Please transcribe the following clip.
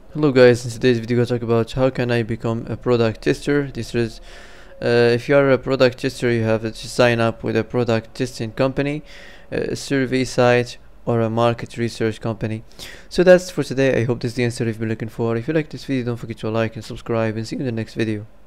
Hello guys, in today's video I'll talk about how can I become a product tester. This is if you are a product tester, you have to sign up with a product testing company, a survey site, or a market research company. So that's for today. I hope this is the answer you've been looking for. If you like this video, don't forget to like and subscribe, and see you in the next video.